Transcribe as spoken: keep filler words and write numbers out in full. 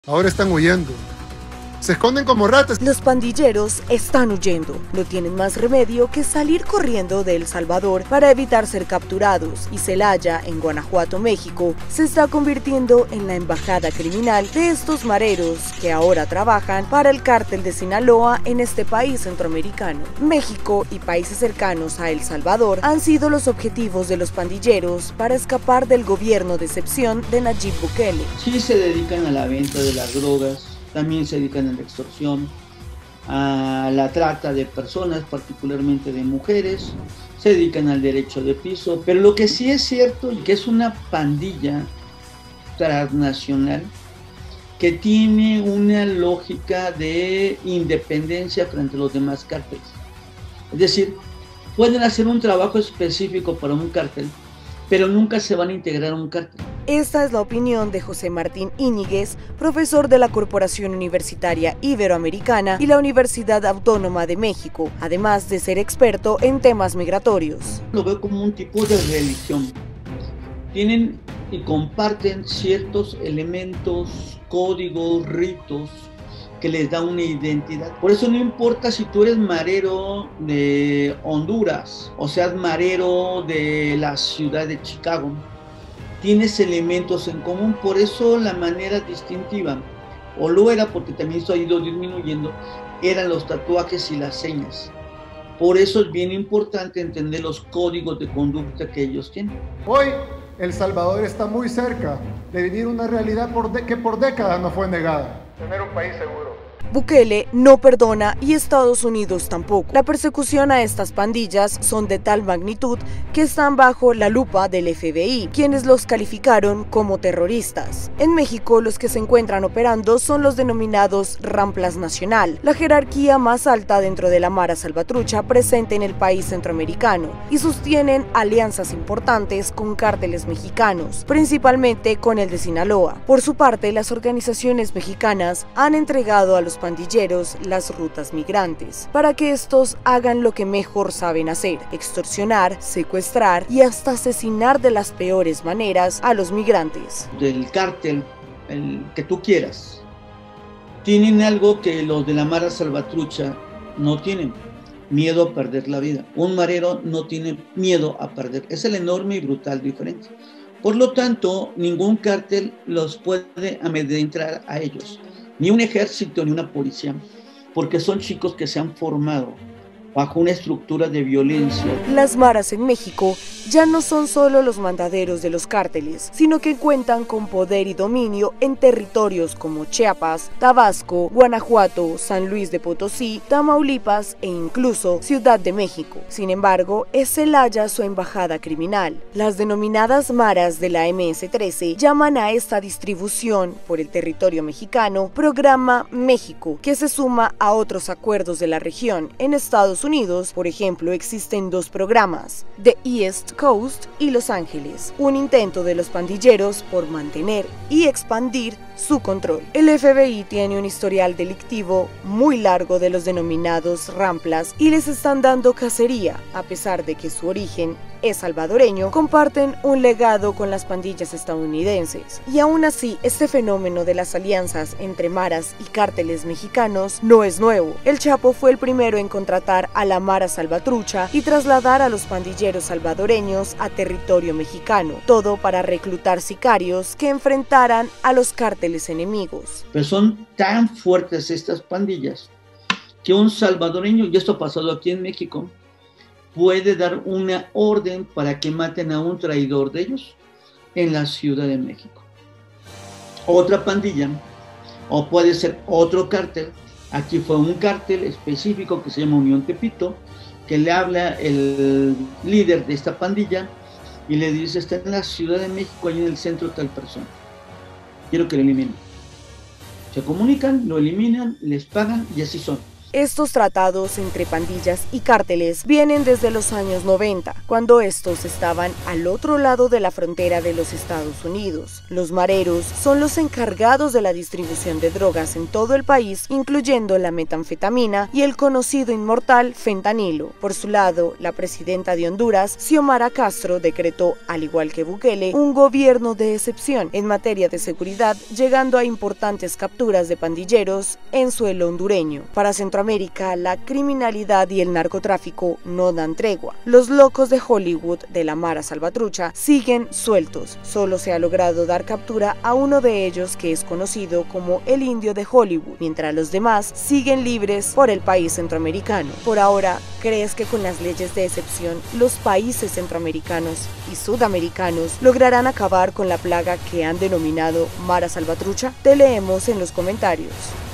Ahora están huyendo. Se esconden como ratas. Los pandilleros están huyendo. No tienen más remedio que salir corriendo de El Salvador para evitar ser capturados, y Celaya, en Guanajuato, México, se está convirtiendo en la embajada criminal de estos mareros que ahora trabajan para el cártel de Sinaloa en este país centroamericano. México y países cercanos a El Salvador han sido los objetivos de los pandilleros para escapar del gobierno de excepción de Nayib Bukele. Sí se dedican a la venta de las drogas. También se dedican a la extorsión, a la trata de personas, particularmente de mujeres, se dedican al derecho de piso, pero lo que sí es cierto y que es una pandilla transnacional que tiene una lógica de independencia frente a los demás cárteles. Es decir, pueden hacer un trabajo específico para un cártel, pero nunca se van a integrar a un cártel. Esta es la opinión de José Martín Íñiguez, profesor de la Corporación Universitaria Iberoamericana y la Universidad Autónoma de México, además de ser experto en temas migratorios. Lo veo como un tipo de religión. Tienen y comparten ciertos elementos, códigos, ritos que les da una identidad. Por eso no importa si tú eres marero de Honduras o seas marero de la ciudad de Chicago, tienes elementos en común. Por eso la manera distintiva, o lo era porque también esto ha ido disminuyendo, eran los tatuajes y las señas. Por eso es bien importante entender los códigos de conducta que ellos tienen. Hoy El Salvador está muy cerca de vivir una realidad por de que por décadas no fue negada. Tener un país seguro. Bukele no perdona y Estados Unidos tampoco. La persecución a estas pandillas son de tal magnitud que están bajo la lupa del F B I, quienes los calificaron como terroristas. En México, los que se encuentran operando son los denominados Ramplas Nacional, la jerarquía más alta dentro de la Mara Salvatrucha presente en el país centroamericano, y sostienen alianzas importantes con cárteles mexicanos, principalmente con el de Sinaloa. Por su parte, las organizaciones mexicanas han entregado a los pandilleros las rutas migrantes, para que estos hagan lo que mejor saben hacer: extorsionar, secuestrar y hasta asesinar de las peores maneras a los migrantes. Del cártel, el que tú quieras, tienen algo que los de la Mara Salvatrucha no tienen: miedo a perder la vida. Un marero no tiene miedo a perder, es la enorme y brutal diferencia. Por lo tanto, ningún cártel los puede amedrentar a ellos, ni un ejército ni una policía, porque son chicos que se han formado bajo una estructura de violencia. Las maras en México ya no son solo los mandaderos de los cárteles, sino que cuentan con poder y dominio en territorios como Chiapas, Tabasco, Guanajuato, San Luis de Potosí, Tamaulipas e incluso Ciudad de México. Sin embargo, es Celaya su embajada criminal. Las denominadas maras de la eme ese trece llaman a esta distribución por el territorio mexicano Programa México, que se suma a otros acuerdos de la región. En Estados Unidos, por ejemplo, existen dos programas, The East Coast y Los Ángeles, un intento de los pandilleros por mantener y expandir su control. El F B I tiene un historial delictivo muy largo de los denominados Ramplas y les están dando cacería. A pesar de que su origen es salvadoreño, comparten un legado con las pandillas estadounidenses. Y aún así, este fenómeno de las alianzas entre maras y cárteles mexicanos no es nuevo. El Chapo fue el primero en contratar a la Mara Salvatrucha y trasladar a los pandilleros salvadoreños a territorio mexicano, todo para reclutar sicarios que enfrentaran a los cárteles enemigos. Pero son tan fuertes estas pandillas que un salvadoreño, y esto ha pasado aquí en México, puede dar una orden para que maten a un traidor de ellos en la Ciudad de México. Otra pandilla, o puede ser otro cártel. Aquí fue un cártel específico que se llama Unión Tepito, que le habla el líder de esta pandilla y le dice: está en la Ciudad de México, ahí en el centro tal persona, quiero que lo eliminen. Se comunican, lo eliminan, les pagan y así son. Estos tratados entre pandillas y cárteles vienen desde los años noventa, cuando estos estaban al otro lado de la frontera de los Estados Unidos. Los mareros son los encargados de la distribución de drogas en todo el país, incluyendo la metanfetamina y el conocido inmortal fentanilo. Por su lado, la presidenta de Honduras, Xiomara Castro, decretó, al igual que Bukele, un gobierno de excepción en materia de seguridad, llegando a importantes capturas de pandilleros en suelo hondureño. Para Centroamérica, la criminalidad y el narcotráfico no dan tregua. Los locos de Hollywood de la Mara Salvatrucha siguen sueltos. Solo se ha logrado dar captura a uno de ellos, que es conocido como el Indio de Hollywood, mientras los demás siguen libres por el país centroamericano. Por ahora, ¿crees que con las leyes de excepción los países centroamericanos y sudamericanos lograrán acabar con la plaga que han denominado Mara Salvatrucha? Te leemos en los comentarios.